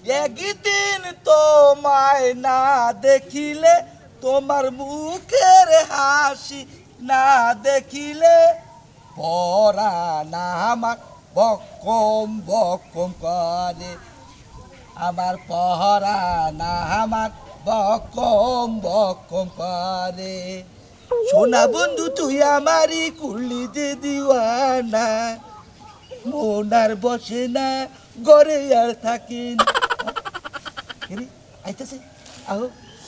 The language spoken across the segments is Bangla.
একদিন তোমায় না দেখিলে তোমার মুখের হাসি না দেখিলে পরাণ আমার বকম বকম করে আমার পরাণ আমার বকম বকম করে সোনা বন্ধু তুই আমারই কুলি যে দিওয়ানা মনার বসে না গড়ে আর থাকি আইতেছে আহ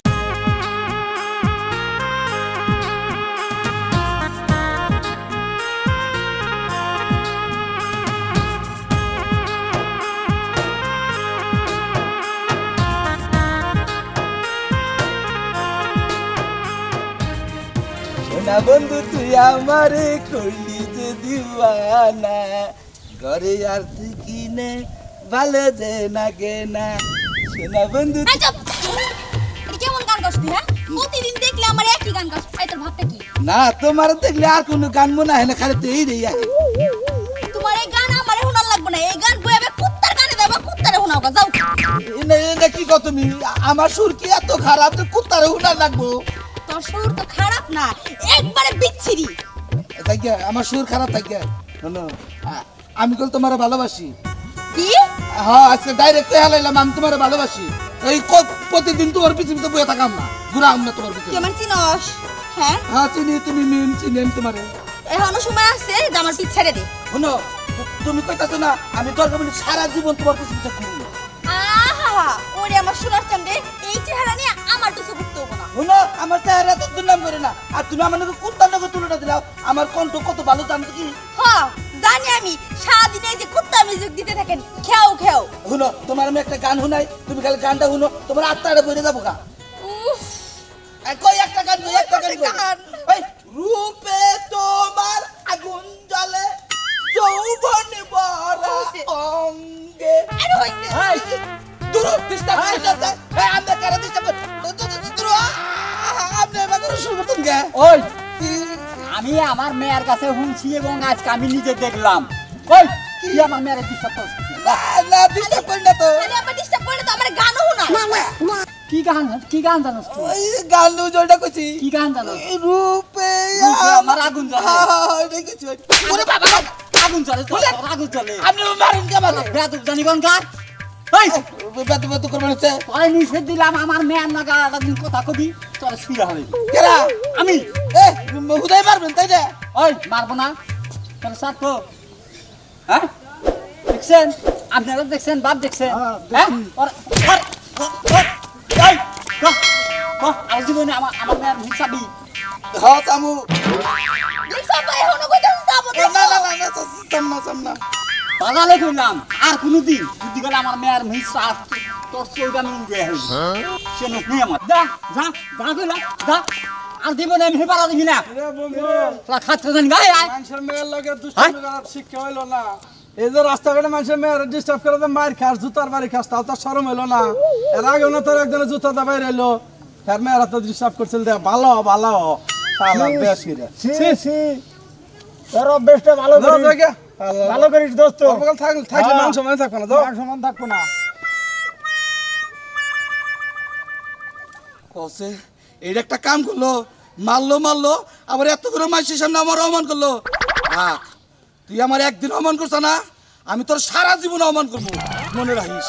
সোনা বন্ধু তুই আমারে করলি যে দিওয়ানা ঘরে আর তুই কিনে ভালো যে না গে না সোনা বন্ধু কেমন গান গাস তুই? হ্যাঁ প্রতিদিন দেখলে আমার একই গান গাস। এই তোর ভাবটা কি? না তোমার দেখলে আর কোনো গান মনে হয় না, খালি তো এই রে তোমার এই গান আমারে শোনার লাগবে না। এই গান বইবে কুত্তার গানে দেবা, কুত্তারে শোনাও গা যাও। এটা কি কত তুমি? আমার সুর কি এত খারাপ যে কুত্তারে শোনা লাগবো? তোর সুর তো খারাপ না, একবারে বিচ্ছিরি। তাই আমার সুর খারাপ থাকে শোনো, আমি কল তোমারে ভালোবাসি। কি? হ্যাঁ আজকে ডাইরেক্ট হেলাইলাম আমি তোমারে ভালোবাসি। এই প্রতিদিন তোমার পিছনে তো বয়ে থাকাম না, ঘুরাম না তোমার পিছনে। কেমন চিনস? হ্যাঁ হ্যাঁ চিনি, তুমি মিন চিনি আমি তোমারে। এখনো সময় আছে যে আমার পিছ ছেড়ে দে। শোনো তুমি কইতাছো না আমি দরকার বলি সারা জীবন তোমার পিছনে ঘুরবো। আহা ওরে আমার সোনার চাঁদে, এই চেহারা নিয়ে আমার কিছু করতে হবে না। শোনো আমার চেহারা তো দুর্নাম করে না, আর তুমি আমার নাকি কুত্তার নাকি তুলে দিলাও। আমার কণ্ঠ কত ভালো জানতো কি? হ্যাঁ জানি আমি, সারাদিনে যে কুত্তা মিউজিক দিতে থাকেন খেও খেও। শোনো তোমার আমি একটা গান শুনাই, তুমি খালি গানটা শুনো, তোমার আত্মাটা বইরে যাবো গা। কই একটা গান কই, একটা গান কই। রূপে তোমার আগুন জ্বলে যৌবন ভরা অঙ্গে। আরে হইছে দূর ডিস্টার্ব করতে এই আমরা কারা ডিস্টার্ব দূর আপনি আমাকে শুরু করুন গে। ওই আমি আমার মেয়ের কাছে শুনছি এবং আজকে আমি নিজে দেখলাম। ওই কি আমার মেয়ের ডিস্টার্ব করছিস? না ডিস্টার্ব করি না তো। খালি আপনি ডিস্টার্ব করলে তো আমার গানও শোনা। কি গান জানোস তুই? ওই গান জোড়টা কইছি। কি গান জানোস? রূপে আমার আগুন জ্বলে। হ্যাঁ দেখেছি। ওরে বাবা আগুন জ্বলে, আগুন জ্বলে। আপনি মারেন কে মারেন? বেয়াদব জানি কোন গান? এই বেত করবেন হচ্ছে। তোরে নিষেধ দিলাম আমার মেয়ের নাগা একদিন কথা কবি, তোরে শুইরা হবে। কেরা আমি হুদাই মারবেন তাই না? ওই মারবো না তোর সাথ তো। হ্যাঁ দেখছেন আপনারা, দেখছেন বাপ দেখছেন? হ্যাঁ আর জীবনে আমার মেয়ের হিসাবি হ্যাঁ চামু। দেখছ ভাই এখনো কইতাছ যাবো না না না না সামনা সামনা পাগালে কইলাম আর কোনদিন যদি গেলে আমার মেয়ের হিসা তোর চৌকা মিন দিয়ে হই সে নকনি আমার যা যা যা কইলাম যা আর জীবনে আমি হেপারা দিবি না। রে বন্ধু তোরা খাচ্ছে জানি গাই আয় মানুষের মেয়ের লগে দুষ্টামি করার শিক্ষা হইলো না। এই যে রাস্তাঘাটে মানুষের মেয়ের ডিস্টার্ব করে মার খাস, জুতার বাড়ি খাস, তাও তো শরম হইলো না। এর আগে না তোর একজনে জুতা দা বাইরে এলো, তার মেয়েরা তো ডিস্টার্ব করছিল। দে ভালো ভালো শালা বেশ করে তোর অভ্যেসটা ভালো করিস, জায়গা ভালো করিস দোস্ত। অবকাল থাকলে মান সম্মান থাকবে না। যাও আর সমান থাকবো না। কসে এইটা একটা কাম করলো, মারলো আবার এত করে মাসির সামনে আমার অপমান করলো। থাক তুই আমার একদিন অপমান করছ না, আমি তোর সারা জীবন অপমান করবো, মনে রাখিস।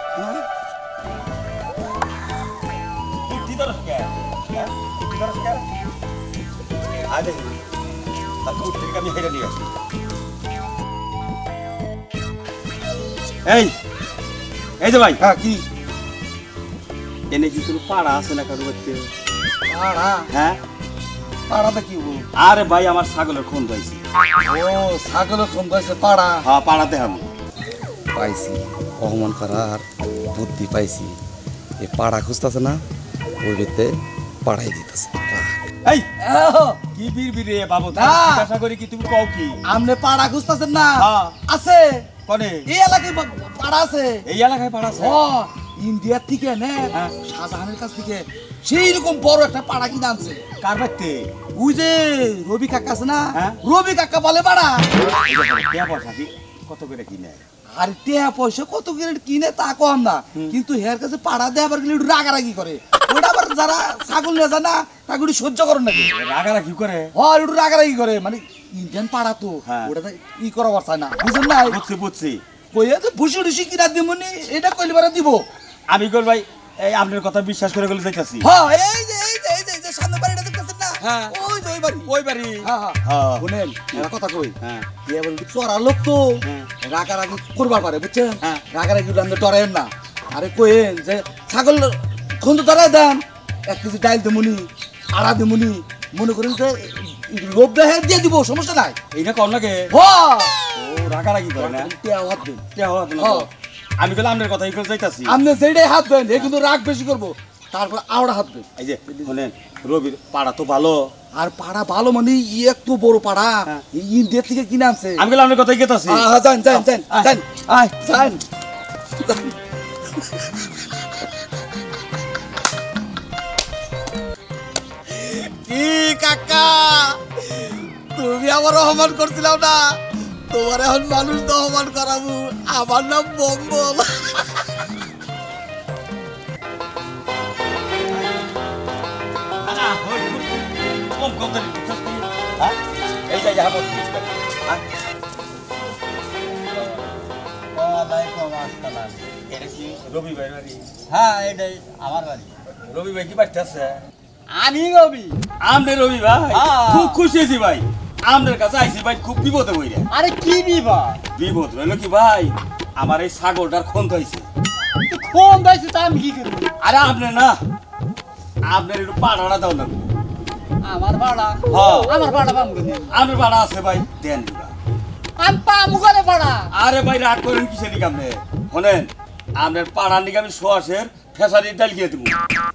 এই এই যে ভাই, হ্যাঁ কি এনে কি কোনো পাড়া আছে না কারো বাড়িতে? পাড়া? হ্যাঁ পাড়াটা কি বল? আরে ভাই আমার ছাগলের খুন পাইছি। ও ছাগলের খুন পাইছে পাড়া? হ্যাঁ পাড়াতে হবে পাইছি, অপমান করার বুদ্ধি পাইছি। এই পাড়া খুঁজতেছে না, ওই ভিতরে পাড়াই দিতেছে। এই কি বিড়বিড়ে বাবু, না। জিজ্ঞাসা করি কি তুমি কও কি? আমনে পাড়া খুঁজতেছেন না? হ্যাঁ। আছে কনে এই এলাকায় পাড়া আছে। এই এলাকায় পাড়া আছে? ও ইন্ডিয়ার থেকে না, শাহজাহানের কাছ থেকে সেই রকম বড় একটা পাড়া কিনে আনছে। কার বাড়িতে? ওই যে রবি কাকা আছে না, হ্যাঁ। রবি কাকা বলে পাড়া। দেয়া পয়সা কি কত করে কিনে? আর টিয়া পয়সা কত করে কিনে তা কম না, কিন্তু হের কাছে পাড়া দেয় আবার গেলে একটু রাগারাগি করে। ওটা আবার যারা ছাগল নিয়ে যায় না তাকে একটু সহ্য করেন নাকি? রাগারা কি করে? হ্যাঁ একটু রাগারাগি করে, মানে ইন্ডিয়ান পাড়া তো হ্যাঁ। ওটা ই করা পারছে না, বুঝেন না? বুঝছি কইয়া যে ভুসি টুসি কিনা দিমনি এটা কইলে বারে দিব। আমি কল ভাই এই আপনার কথা বিশ্বাস করে গেলে যাইতাছি। হ্যাঁ এই যে সামনে বাড়িটা দেখতেছেন না? হ্যাঁ। ওই যে ওই বাড়ি। ওই বাড়ি। হ্যাঁ হ্যাঁ হ্যাঁ। শুনেন একটা কথা কই, হ্যাঁ। এ আবার একটু চড়া লোক তো হ্যাঁ। রাগারাগি করবার পারে, বুঝছেন? হ্যাঁ। রাগারাগি আপনি ডরেন না। আরে কইেন যে ছাগল খুন্দ ধরাই দেন, 1 কেজি ডাইল দেমুনি, আড়া দেমুনি, মনে করেন যে লোভ দেহে দিয়ে দিব, সমস্যা নাই। এইটা কম লাগে। হ্যাঁ ও রাগারাগি করে না? টিয়া হাত দেন। হ্যাঁ। আমি কল আপনার কথা ইকল যাইতাছি। আপনি যেটাই হাত দেন এ কিন্তু রাগ বেশি করবো, তারপর আওড়া হাত দেন। এই যে শুনেন রবির পাড়া তো ভালো। আর পাড়া ভালো মানে এত বড় পাড়া, এই ইন্ডিয়া থেকে কিনে আনছে। আমি কল আপনার কথা ইকেতাছি। যান যান যান যান আয় যান। কি কাকা তুমি আমার অপমান করছিলাম না, তোমার এখন মানুষ তো অপমান করাবো। আমার নাম বম্বল। কম কম দেন। হ্যাঁ এই যাই যা বলছি। ওয়ালাইকুম আসসালাম। এটা কি রবি ভাই বাড়ি? হ্যাঁ এটাই আমার বাড়ি। রবি ভাই কি বাড়িতে আছে? আমি রবি। আমনে রবি ভাই হ্যাঁ। খুব খুশি হয়েছি ভাই, আমনের কাছে আইছি ভাই খুব বিপদে বইরে। আরে কি বিবাদ? বিপদ রইল কি ভাই, আমার এই ছাগলটার খন্ত হয়েছে। ফোন দিয়েছে তা আমি কি করবো? আরে আপনি না, আপনার একটু পাড়াটা দাও না। আমার ভাড়া? হ্যাঁ। আমার ভাড়া পাবো কেন? আপনার পাড়া আছে ভাই, দেন দিবা। আমি পাবো করে ভাড়া? আরে ভাই রাগ করেন কিসের নিকে আপনি? শোনেন আপনার পাড়ার নিকে আমি সোয়াশের ফেসারির ডাল গিয়ে দেবো।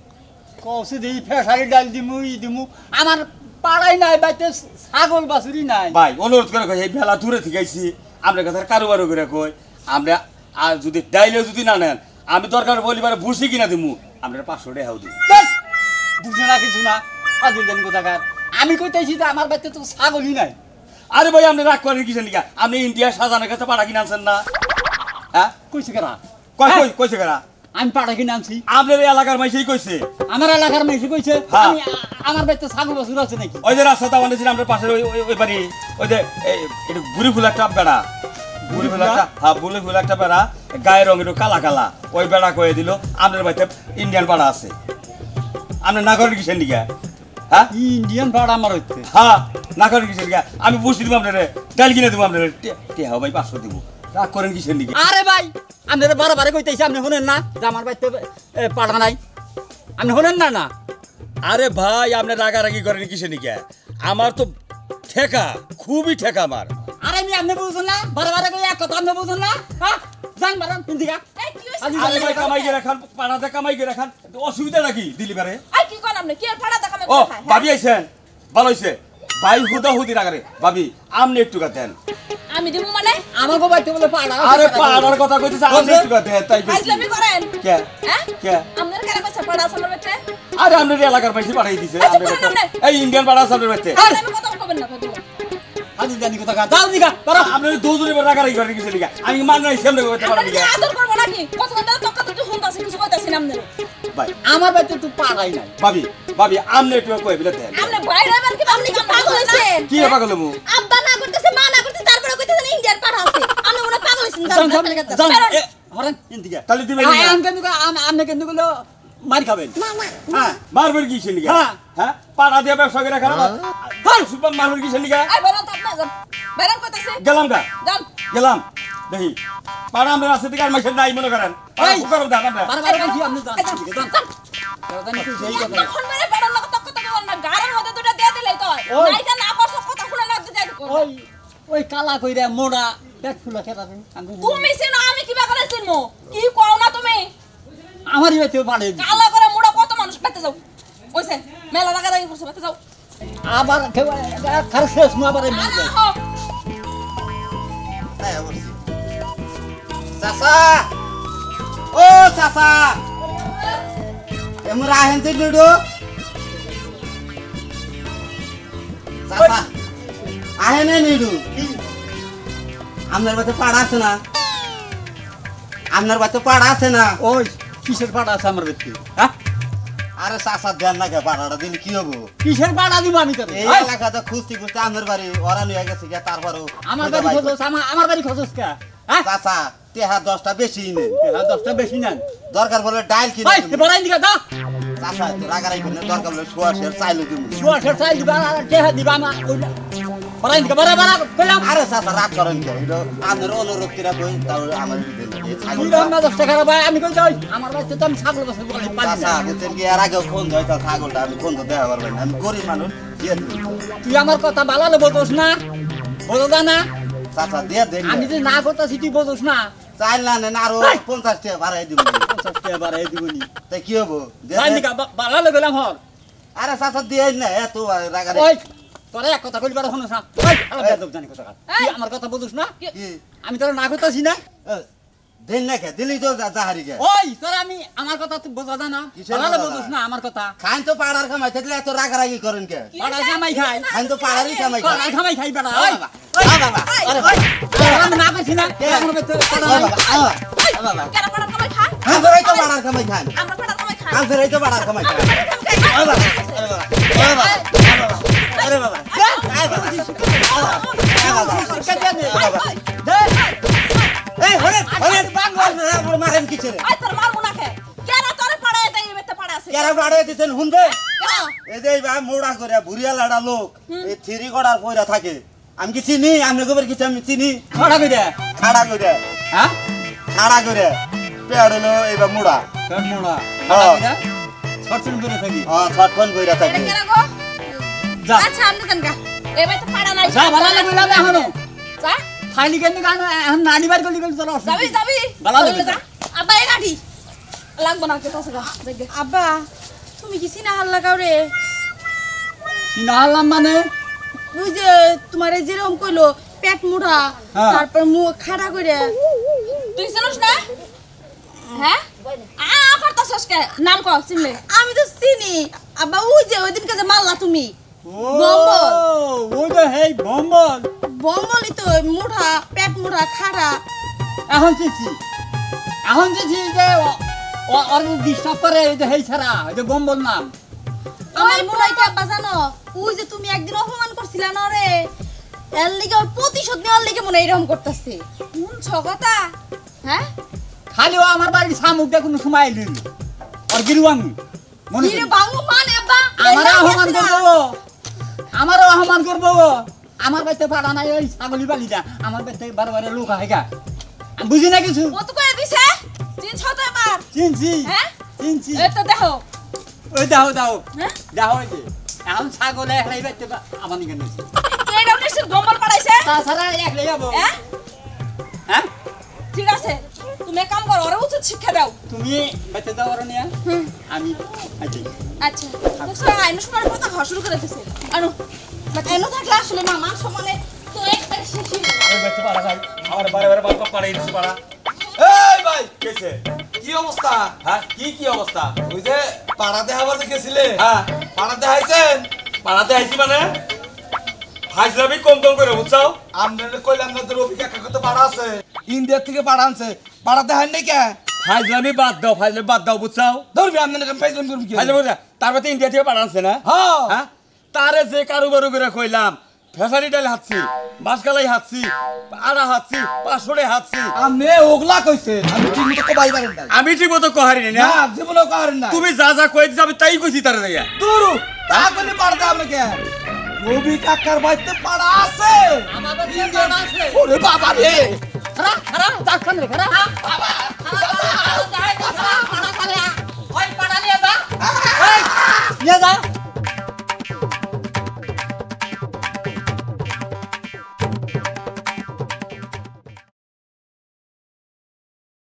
কৌশি দিই ফেসারি ডাল দিমু ই দিমু, আমার পাড়াই নাই, বাড়িতে ছাগল বাছুরি নাই। ভাই অনুরোধ করে কই এই বেলা দূরে থেকে আইছি, আপনার কাছে কারোবারও করে কই আমরা আর যদি ডাইলেও যদি না নেন আমি দরকার বলি মানে ভুসি কিনা দিমু, আপনার 500 টাকা দিই। ধ্যাৎ, বুঝে না কিছু না, ফাজিল জানি কোথাকার। আমি কইতেছি যে আমার বাড়িতে তো ছাগলই নাই। আরে ভাই আপনি রাগ করেন কিসের নিকা? আপনি ইন্ডিয়া শাহজাহানের কাছে পাড়া কিনে আনছেন না? হ্যাঁ কইছে কেনা? কইছে কারা? আমি পাড়া কিনে আনছি। আপনার এই এলাকার মাইসেই কইছে। আমার এলাকার মেয়ে কইছে হ্যাঁ। আমার বাড়িতে ছাগল বাছুর আছে নাকি? ওই যে রাস্তাটা বানিয়েছিল আপনার পাশের ওই বাড়ি, ওই যে এটা বুড়ি ফুল একটা বেড়া, বুড়ি ফুল একটা, হ্যাঁ বুড়ি ফুল একটা বেড়া, গায়ের রঙের কালা কালা, ওই বেড়া কয়ে দিল আপনার বাড়িতে ইন্ডিয়ান পাড়া আছে। আপনি না করেন কিসের নিকা? হ্যাঁ ইন্ডিয়ান পাড়া আমার হইতে। হ্যাঁ না করেন কিসের নিকা? আমি বুঝতে দিব আপনার ডাল কিনে দেবো আপনার টিয়া ভাই 500 দিব। রাগ করেন কিসের নিকা? আরে ভাই আপনারা বারে কইতেছি, আপনি শুনেন না যে আমার বাড়িতে পাড়া নাই? আপনি শুনেন না? না আরে ভাই আপনি রাগারাগি করেন কিসের নিকা? আমার তো ঠেকা, খুবই ঠেকা আমার। আরে আমি আপনি বুঝুন না, বারে কই এক কথা আপনি বুঝুন না? হ্যাঁ যান বারাম পিন্দিকা। এই কি হইছে? আরে ভাই কামাই করে রাখান, পাড়াতে কামাই করে রাখান, অসুবিধা নাকি দিলি পারে? আই কি কোন আপনি? কি আর পাড়া দেখামে ও কোথায়? ভাবি আইছেন, ভালো হইছে ভাই, হুদি রাগারে ভাবি আমনে একটু দেন। আমি দিমু মানে? আমার গো বাড়িতে বলে পাড়া। আরে পাড়ার কথা কইতেছে, আমনে একটু দেন তাই কইছি। আইজলামি করেন? কে হ্যাঁ? কে? আপনার কারে কইছে পাড়া আছে আমার বাড়িতে? আরে আমনের এলাকার পয়সা পাঠাই দিছে আচ্ছা, আমনের করেন কাছে। আপনি। এই ইন্ডিয়ান পাড়া আছে আপনার বাড়িতে। আমি কথা কইবেন না কইবো। আমি জানি কোথা যাও দিকা বারা। আপনি দুজনে রাগারাগি করেন কিসের নিকা? আমি মান নাই সামনে কইতে পারি আপনার নিকা? আদর করব নাকি? কতক্ষণ ধরে তক্কা তুই হুনতাছিস, কিছু কইতাছিস না আপনারে। ভাই আমার বাড়িতে তো পাড়াই নাই। ভাবি আমনে একটু কই বিলে দেন। আপনি বাইরে হবেন কি? আপনি কি পাগল হইছেন? কি পাগল মু? আব্বা না করতেছে, মা না করতেছে, তারপরে কইতেছেন ইন্ডিয়ার পাড়া আছে। আপনি মনে হয় পাগল হইছেন। যান যান, যান বেরোন। এ হরেন ইন্দিকা। তাহলে দিবেন আই না? আম কেন আমনে কেন গুলো মার খাবেন? হ্যাঁ মারবেন কিসের নিকা? হ্যাঁ। হ্যাঁ পাড়া দিয়ে ব্যবসা করে রাখা। হ্যাঁ সুপার মারবেন কিসের নিকা? আই বেরোন তো আপনি, যান। বেরোন কইতাছে। গেলাম গা, যান। গেলাম দেখি পাড়া আমরা রাস্তা থেকে আর মাইসের নাই মনে করেন। এই! গরম দাম আমরা বারে বলছি আপনি যান দিকা যান। জানি কি সেই কথা। এখন মেরে বেরোন না, তক্কা তো বল না। গাড়ির মধ্যে দুটো দিয়ে দিলেই তো হয়। ওই। নাইকা না করছো, কথা শুনে না দিতে যাই। ওই কালা কইরা মোড়া পেট ফুলা খেতা তুমি চিনো, আমি কিবা করে চিনমু? কি কও না তুমি? আমারই বাড়িতে পাড়ে। কালা করে মুড়া কত মানুষ পেতে যাও। কইছে মেলা লাগা লাগি করছে, পেতে যাও। আবার খার শেষ মু আবার মিল আরে যায়। হোক। চাচা ও চাচা এমন আহেন তো ডুডু চাচা আহেন নিডু আপনার বাড়িতে পাড়া আছে না? আপনার বাড়িতে পাড়া আছে না? ওই কিসের পাড়া আছে আমার ব্যক্তি হ্যাঁ আরে চাচা দেন না কে পাড়াটা দিলে কি হবো? কিসের পাড়া দিব আমি তোরে এই এলাকাতে খুঁজতে খুঁজতে আপনার বাড়ি ওরানি হয়ে গেছে গিয়া, তারপরেও আমার বাড়ি খোঁজস আমার বাড়ি খোঁজস কে হ্যাঁ চাচা তেহা 10টা বেশি নেন, 10টা বেশি নেন দরকার বলে ডাইল কিনে ভাই বড়াই দিকা দা চাচা তো রাগারাই করে দরকার বলে শোয়া শের চাইলে তুমি। শুয়া শের চাই দিবা আর টেহা দিবা আমার ওইটা বড়াই দিকা বড় বড় কইলাম আরে চাচা রাগ করেন কে? এটা আপনার অনুরোধ কিরা কই তাহলে আমার দিলেন এই ছাগল কি দাম না 10 টাকা ভাই আমি কই যাই আমার বাড়িতে তো আমি ছাগল বসে বলি পারি চাচা বুঝছেন কি এর আগেও ফোন দেয় তা ছাগলটা আমি ফোন তো দেওয়া পারবেন না, আমি গরিব মানুষ দিয়ে দিন তুই আমার কথা বালালে বলতোস না বলদা না চাচা দিয়ে দেন আমি যে না করতাছি তুই বলতোস না চাইল না নেন আরো 50 টাকা বাড়াই দিব 50 টাকা বাড়াই দিবনি তাই কি হবো? দিয়ে ভাই দেন। দিকা বালালে গেলাম হর আরে চাচা দিয়ে না এত রাগারে ওই তোরা এক কথা কইলি পারো শুনছ না ওই আলা বেদব জানি কথা তুই আমার কথা বুঝছ না কি আমি তোরা না করতাছি না দেন না কে দিলি তো জাহারি কে ওই তোরা আমি আমার কথা তুই বোঝা জানা কিসের বালালে বোঝা বুঝছ না আমার কথা খান তো পাড়ার কামাই থাকলে এত রাগারাগি করেন কে? পাড়া জামাই খাই খান তো পাড়ারই কামাই খান। পাড়া জামাই খাই বেটা আ ওই বাবা, আরে আমি না কইছি না আমার বেতে পাড়া নাই। বাবা কেন পাড়ার কামাই খান খান ধরেই তো পাড়ার কামাই খান, আমরা পাড়ার কামাই খান খান ধরেই তো পাড়ার কামাই খান। আ বাবা, আরে বাবা, আরে বাবা, এই হরে হরে বাঙ্গল আমার মারেন কিছে রে? আই তোর মারবো না কে কেন তোর পাড়ায় তাই এতে পাড়া আছে কেরা বাড়াই দিছেন হুনবে? কেন এই যে বা মোড়া করে ভুরিয়া লাড়া লোক এই থিরি গড়ার পয়রা থাকে, আমি কি চিনি? আমি গোবর কিছু আমি চিনি? খাড়া কই দে খাড়া করে হ্যাঁ খাড়া করে পেড় হলো এইবার মোড়া কাট মোড়া হ্যাঁ। খাড়া কই দে ছটছন করে থাকি ছটফন কইরা এটা থাকে। কেন গো যা আচ্ছা আমি কেন গা এবারে তো পাড়া নাই যা বালালে কইলাম এখনো যা খাইলি কেন গান এখন নানি বার করলি তোরা যাবি যাবি বালা দেবে যা আব্বা এই গাড়ি লাগবো না কে কাছে গা দেখবে আব্বা তুমি কি সিনা হাল লাগাও রে সিনা হারলাম মানে ওই যে তোমার এই যেরকম কইলো পেট মুড়া হ্যাঁ। তারপর মুখ খাড়া কইরা তুই চিনস না হ্যাঁ করতাছস কে নাম কও চিনলে আমি তো চিনি আব্বা ওই যে ওই দিনকে যে মারলা তুমি বম্বল। ওই যে হেই বম্বল বম্বলই তো মুড়া পেট মুড়া খাড়া এখন চিছি যে ওর ডিস্টার্ব করে এই যে হেই ছাড়া ওই যে বম্বল নাম আমার মুড়াইটা আব্বা জানো ওই যে তুমি একদিন অপমান করছিলা না রে এর লিগে ওর প্রতিশোধ নেওয়ার লিগে মনে হয় এরকম করতেছে কোন ছগতা হ্যাঁ খালি ও আমার বাড়ির সামুক দিয়ে কোনো সময় এলি আর গিরু আমি মনে কিরে বাংলু মানে আব্বা আমারও অপমান করবো আমার বাড়িতে পাড়া নাই ওই ছাগলি বালি দা আমার বাড়িতে বারে লোক আহেগা আমি বুঝি না কিছু কত কই দিছে তিন ছটা বার চিনছি হ্যাঁ চিনছি এই তো দেখো ওই দাও হ্যাঁ ওই যে এখন ছাগলে একলাই বাড়িতে আমার নিকে নিয়েছি এইটা উঠেছে গম্বল পাড়াইছে তাছাড়া একলাই যাবো হ্যাঁ হ্যাঁ ঠিক আছে তুমি এক কাম করো ওরে উচিত শিক্ষা দাও তুমি বাড়িতে যাও আর নিয়ে আমি আছি আচ্ছা দেখছো আইনো সময় কথা খাওয়া শুরু করে দিছে আনো বাট আইনো থাকলে আসলে মামা সমানে তো একটা শিখি আমি বেঁচে পাড়া খাই আমার বারে বাপ পাড়াই দিচ্ছে পাড়া। এই ভাই কেছে কি অবস্থা? হ্যাঁ কি অবস্থা? ওই যে পাড়াতে হাবার যে গেছিলে হ্যাঁ পাড়াতে হাইছেন পাড়াতে আইছি মানে ফাইজলামি কম করে বুঝছাও? আমরা কইলাম না তোর অভিজ্ঞতা কাকা তো পাড়া আছে ইন্ডিয়া থেকে পাড়া আনছে পাড়াতে হাই নাই কে ফাইজলামি বাদ দাও বুঝছাও? ধরবি আপনি না ফাইজলাম করবি কি ফাইজলামি বুঝা তারপরে ইন্ডিয়া থেকে পাড়া আনছে না? হ্যাঁ হ্যাঁ তারে যে কারুবারু করে কইলাম ফেসারি ডাল হাঁটছি মাসকালাই হাঁটছি আড়া হাঁটছি পাঁচশোড়ে হাঁটছি আপনি ওগলা কইছে আমি ঠিক মতো কবাই পারেন না আমি ঠিক মতো কহারি না না জীবনও কারেন না তুমি যা কই দিছ আমি তাই কইছি তারে যাইয়া দূরু তা বলে পাড়তে আপনাকে রবি কাকার বাড়িতে পাড়া আছে আমার বাড়িতে পাড়া আছে ওরে বাবা রে খারা দাখান রে খারা